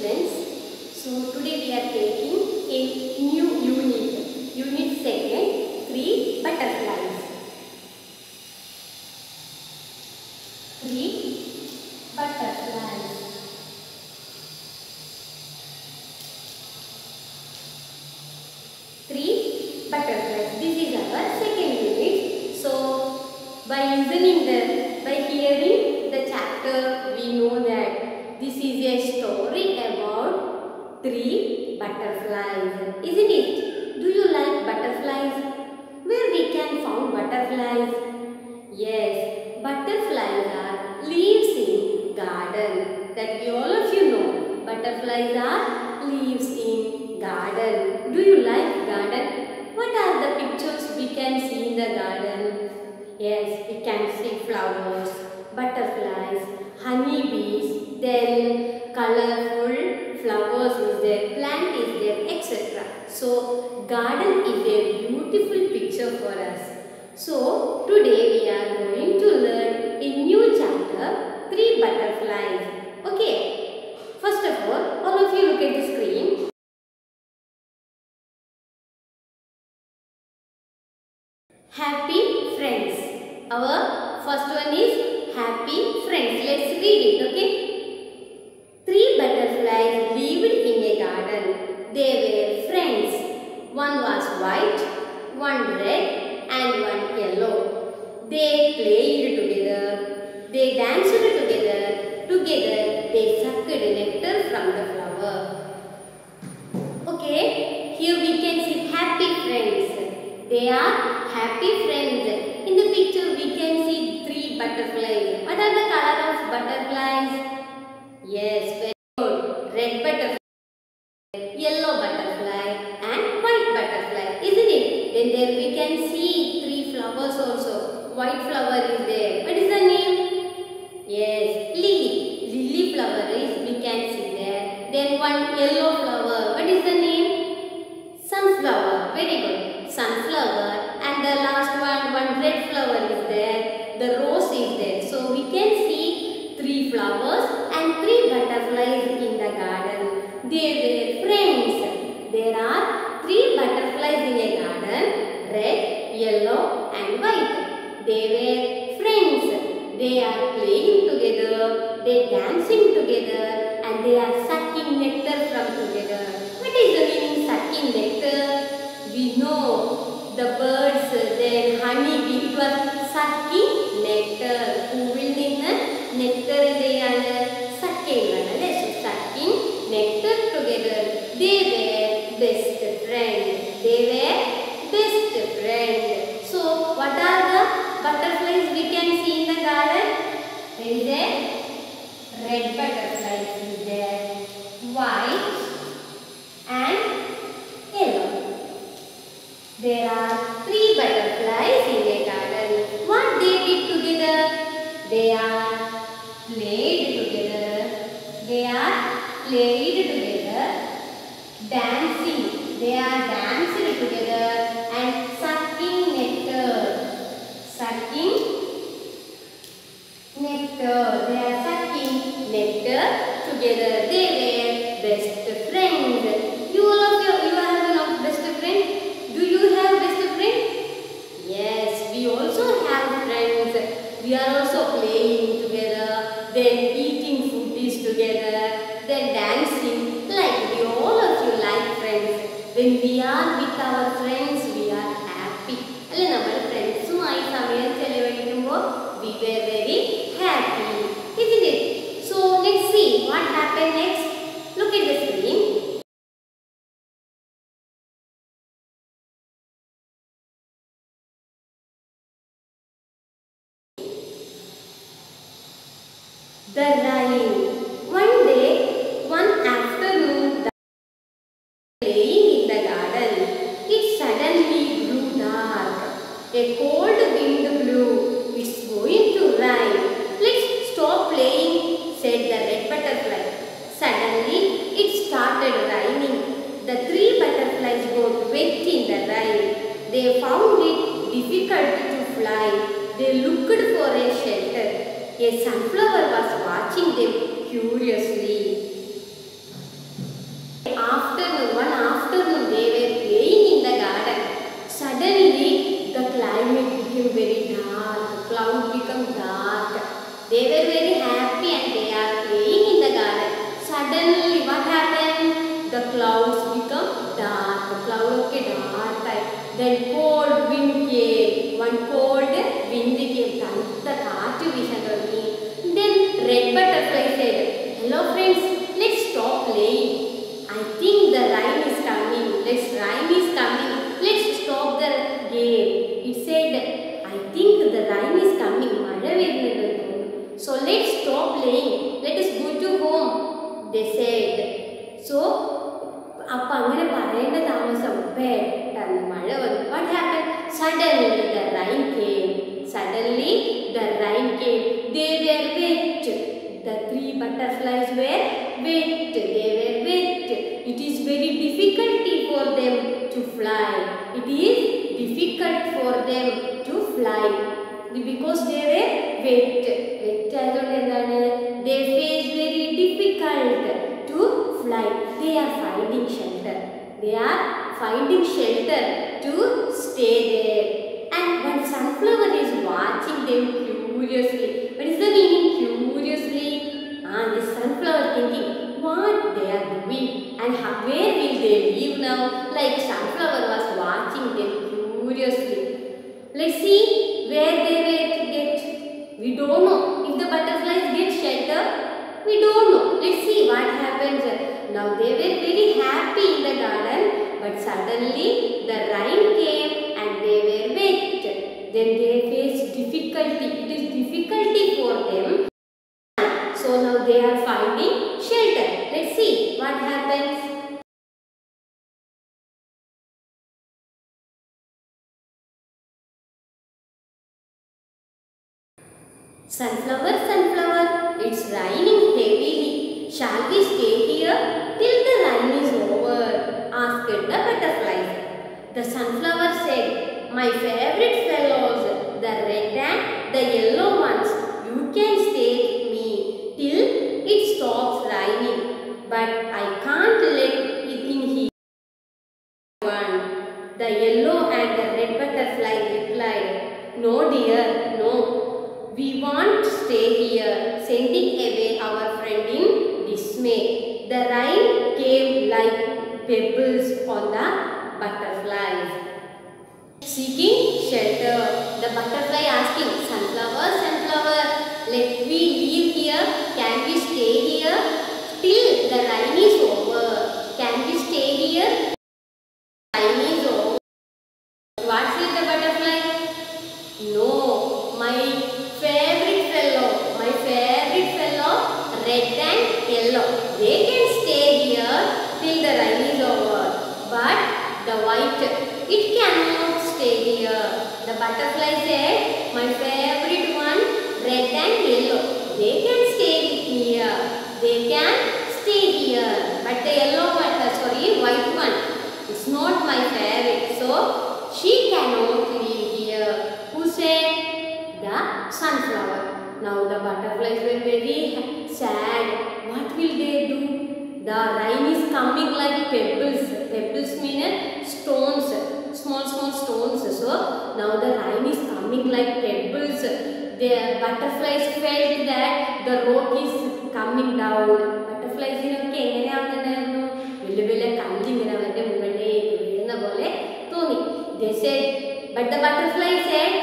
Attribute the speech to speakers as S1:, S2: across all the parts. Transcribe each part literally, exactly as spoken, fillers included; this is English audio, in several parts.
S1: students. So today we are taking a new unit, unit second, three butterflies. Three butterflies. Three butterflies. This is our second unit. So by listening the, by hearing the chapter, we know that this is a story about three butterflies, isn't it? Do you like butterflies? Where we can find butterflies? Yes, butterflies are leaves in garden. That we all of you know. Butterflies are leaves in garden. Do you like garden? What are the pictures we can see in the garden? Yes, we can see flowers, butterflies, honeybees, then colorful flowers is there, plant is there, et cetera. So, garden is a beautiful picture for us. So, today we are going to learn a new chapter, three butterflies. Okay. First of all, all of you look at the screen. Happy friends. Our first one is happy friends. Let's read it, okay? Three butterflies lived in a garden. They were friends. One was white, one red and one yellow. They played together. They danced together. Together they sucked nectar from the flower. Okay, here we can see happy friends. They are happy friends. In the picture we can see three butterflies. What are the color of butterflies? Yes, very good. Red butterfly, yellow butterfly and white butterfly. Isn't it? Then there we can see three flowers also. White flower is there. What is the name? Yes, lily. Lily flower is we can see there. Then one yellow flower. What is the name? Sunflower. Very good. Sunflower. And the last one, one red flower is there. The rose is there. So we can see three flowers and three butterflies in the garden. They were friends. There are three butterflies in a garden. Red, yellow and white. They were friends. They are playing together. They are dancing together. And they are sucking nectar from together. What is the meaning sucking nectar? We know. The birds, then honey bee, it was sucking nectar. Who will നിന്ന് nectar എന്തെയാണ് sucking ആണ് so sucking nectar together. They were best friend. They were best friend. So what are the butterflies we can see in the garden? There is a red butterfly is there, white and yellow. There are three butterflies in a garden. What they did together? They are played together. They are played together. Dancing. They are dancing together and sucking nectar. Sucking nectar. They are sucking nectar together. They were best friends. You all of you, you have one best friend? Do you have best friend? Yes, we also have friends. We are also playing together, then eating food together, then dancing. Like we all of you like friends. When we are with our friends, we are happy. അല്ലേ നമ്മൾ ഫ്രണ്ട്സുമായി സമയം ചെലവഴിക്കുമ്പോൾ we were very happy, isn't it? So let's see what happened next. Look at the screen. The rain. One day, one afternoon, the playing in the garden. It suddenly grew dark. A cold wind blew. It's going to rain. Let's stop playing, said the red butterfly. Suddenly, it started raining. The three butterflies got wet in the rain. They found it difficult to fly. They looked for a shelter. A sunflower was watching them curiously. dark time. Then cold wind came. One cold wind came. Tanta kaattu vishan thoddangi. Then red butterfly said, "Hello friends, let's stop playing. I think the rain is coming. Let's rain is coming. Let's stop the game." It said, "I think the rain is coming. Mala varunnu. So let's stop playing. Let us go to home." They said. So appa angane parayenda thamasam pettannu mala vannu. What happened? Suddenly the rain came. Suddenly the rain came. They were wet. The three butterflies were wet. They were wet. It is very difficult for them to fly. It is difficult for them to fly because they were wet. Wet ayadonde endana? They face very difficult to fly. They are finding shelter. They are finding shelter to stay there. And one sunflower is watching them curiously. What is the meaning curiously? Ah, this sunflower thinking what they are doing and how, where will they live now? Like sunflower was watching them curiously. Let's see where they will get. We don't know. If the butterflies get shelter, we don't know. Let's see what happens. Now they were very happy in the garden, but suddenly the rain came and they were wet. Then they faced difficulty. It is difficulty for them. So now they are finding shelter. Let's see what happens. Sunflower, sunflower, it's raining heavily. Shall we stay here till the rain is over? Asked the butterflies. The sunflower said, "My favorite fellows, the red and the yellow ones, you can stay with me till it stops raining. But I can't let it in here." One. The yellow and the red butterfly replied, "No dear, no. We want to stay here," sending away our friend in dismay. The rain came like pebbles on the butterflies. Seeking shelter. The butterfly asking, "Sunflower, sunflower, let we live here? Can we stay here till the rain is over? Can we stay here? Rain is over." What said the butterfly? "No, my favorite fellow, my favorite fellow, red and yellow, they can stay here till the rain is over. But the white, it cannot stay here." The butterfly said, "My favorite one, red and yellow, they can stay with me here. They can stay here. But the yellow one, uh, sorry, white one, it's not my favorite. So she cannot live here." Who said? The sunflower. Now the butterflies were very sad. What will they do? The rain is coming like pebbles. Pebbles mean stones, small small stones. So now the rain is coming like pebbles. The butterflies felt that the rock is coming down. Butterflies inokku engane avunnu velu velu kalli ingane avante mugalilekku veeruna pole thoni. They said, but the butterfly said,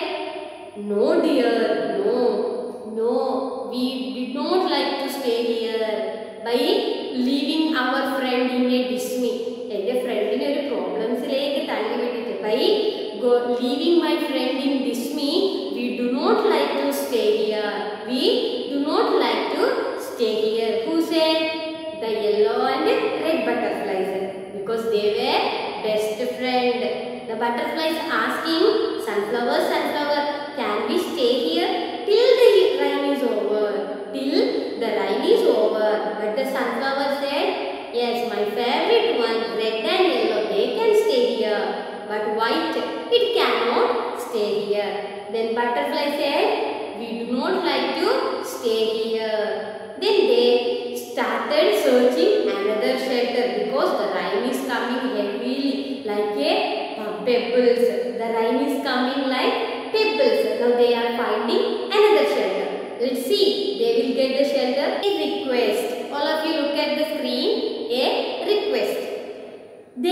S1: "No dear, no, no, we did not like to stay here by leaving our friend in a dismay." എൻ്റെ ഫ്രണ്ടിന് ഒരു പ്രോബ്ലംസിലേക്ക് തള്ളി വിട്ടിട്ട് by go, leaving my friend in dismay, we do not like to stay here. We do not like to stay here. Who said? The yellow and red butterflies, because they were best friend. The butterflies asking, "Sunflower, sunflower, can we stay here till the rain is over? Till the rain is over." But the sunflower said, "Yes, my favorite one, red and yellow, they can stay here. But white, it cannot stay here." Then butterfly said, "We do not like to stay here." Then they started searching another shelter because the rain is coming heavily like a pebbles. The rain is coming like pebbles. Now they are finding another shelter. Let's see, they will get the shelter. A request. All of you look at the screen. A request. Then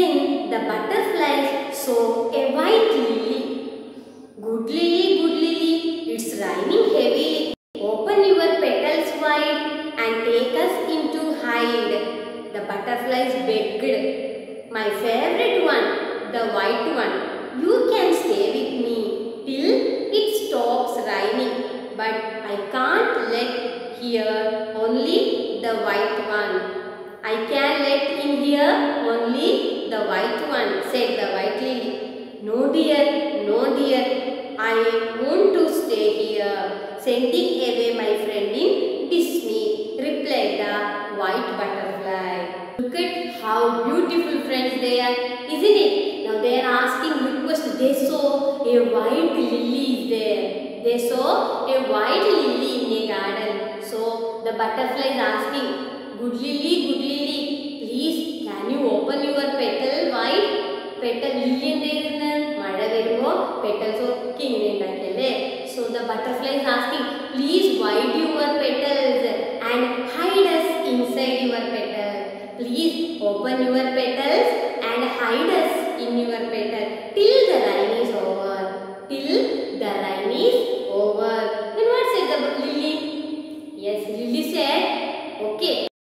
S1: the butterflies saw a white lily. Good lily, good lily, it's raining heavily. Open your petals wide and take us into hide. The butterflies begged. My favorite one, the white one, you can stay with me till it stops raining. But I can't let here only the white one. I can let in here only the white one, said the white lily. No dear, no dear, I want to stay here. Sending away my friend in dismay, replied the white butterfly. Look at how beautiful friends they are, isn't it? Now they are asking request. They saw a white lily is there. They saw a white lily in a garden. So the butterfly is asking, good lily, good lily, please can you open your petal wide? Petal lily endeirunnu mala verumo petals okke ingane undakile. So the butterfly is asking, please wide your petals and hide us inside your petal. Please open your petals and hide us in your petal till the rain is over. Till the rain is over. Then what said the lily? Yes, lily said, okay.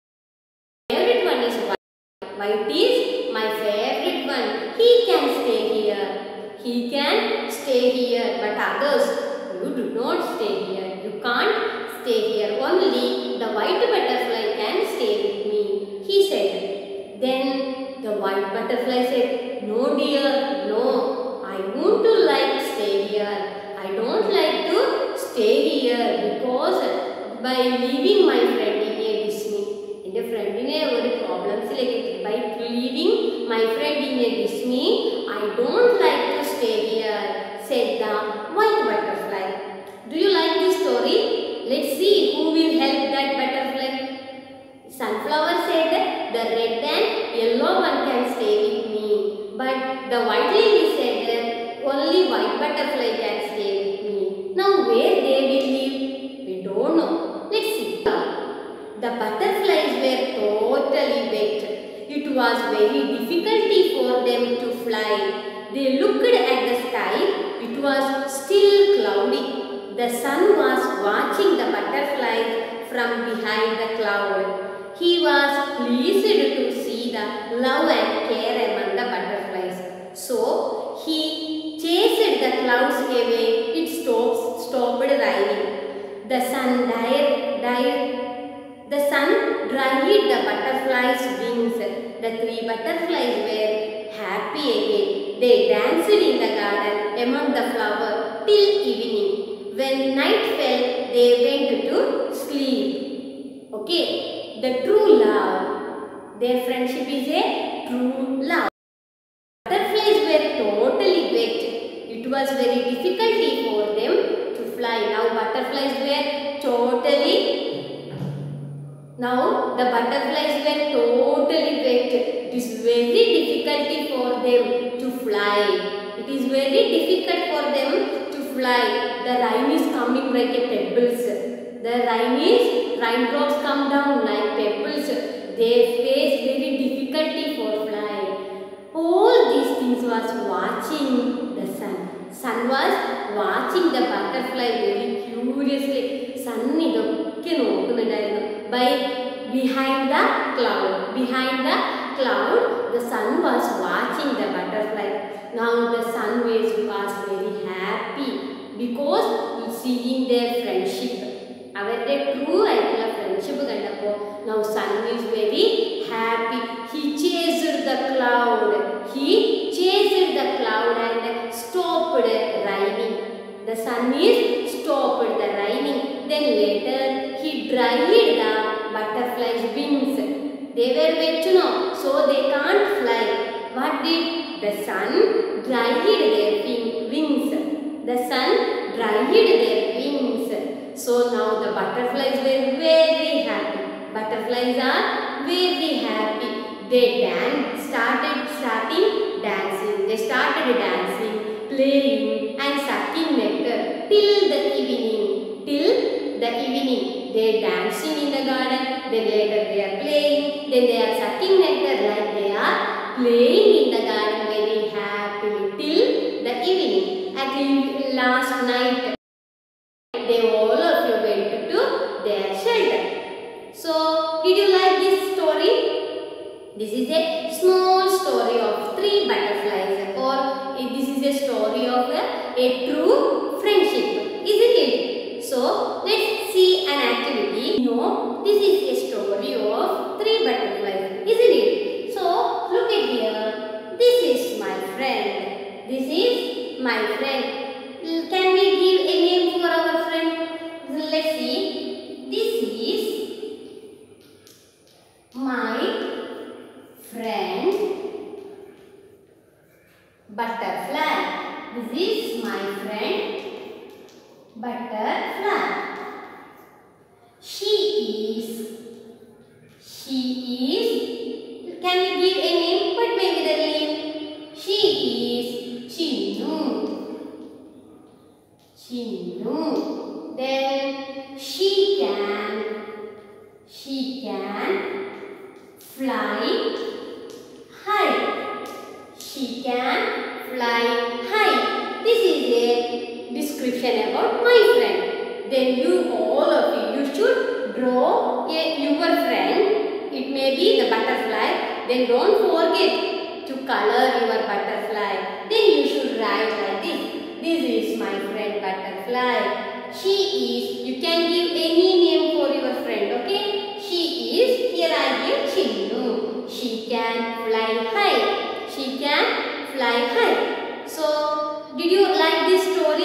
S1: Favorite one is white. White is my favorite one. He can stay here. He can stay here. But others, you do not stay here. You can't stay here. Only the white butterfly can stay with me, he said. Then the white butterfly said, no dear, no. I want to like stay here. I don't like to stay here because by leaving my friend in a dismay. In a friend in a problems by leaving my friend in a dismay, I don't like to stay here, said the white butterfly. Do you like this story? Let's see who will help that butterfly. Sunflower said, the red and yellow one can stay with me. But the white lily said, only white butterfly can stay with me. Now where they will live? We don't know. Let's see. The butterflies were totally wet. It was very difficult for them to fly. They looked at the sky. It was still cloudy. The sun was watching the butterflies from behind the cloud. He was pleased to see the love and care among the butterflies. So he chased the clouds away. It stopped, stopped raining. The sun died, died. The sun dried the butterflies' wings. The three butterflies were happy again. They danced in the garden among the flowers till evening. When night fell, they went to sleep. Okay, the true love. Their friendship is a true love. Butterflies were totally wet. It was very difficult for them to fly. Now butterflies were totally Now the butterflies were totally wet. It is very difficult for them to fly. It is very difficult for them to fly. The rain is coming like a pebbles. The rain is, raindrops come down like pebbles. They face very difficulty for fly. All these things was watching the sun. Sun was watching the butterfly very curiously. Sun idokke nokkunnundaayirunnu. By behind the cloud. Behind the cloud, the sun was watching the butterfly. Now the sun was, was very happy because seeing their friendship. Our true friendship. Now sun is very happy. He chased the cloud. He chased the cloud and stopped raining. The sun is stopped the raining. Then later he dried the butterflies' wings. They were wet now, so they can't fly. What did the sun dried their wings? The sun dried their wings. So now the butterflies were very happy. Butterflies are very happy. They danced, started starting dancing. They started dancing, playing and sucking nectar till the evening. Till the evening. They are dancing in the garden. Then later they are playing. Then they are sucking nectar like they are playing in the garden very happily till the evening. At the last night, they all of you went to their shelter. So, did you like this story? This is a small story of three butterflies, or this is a story of a, a true friendship, isn't it? So, let's see an activity. You know, this is a story of three butterflies, isn't it? So, look at here. This is my friend. This is my friend. Can we give a name for our friend? Let's see. This is my friend butterfly. This is my friend butterfly. She is, she is, can we give a name? What may be the name? She is Chinnu. Chinnu. Then she can, she can fly high. She can fly high. This is a description about my friend. Then you, all of you, you should draw a, your friend. It may be the butterfly. Then don't forget to color your butterfly. Then you should write like this. This is my friend butterfly. She is, you can give any name for your friend, okay? She is, here I give Chinnu. She can fly high. She can fly high. So, did you like this story?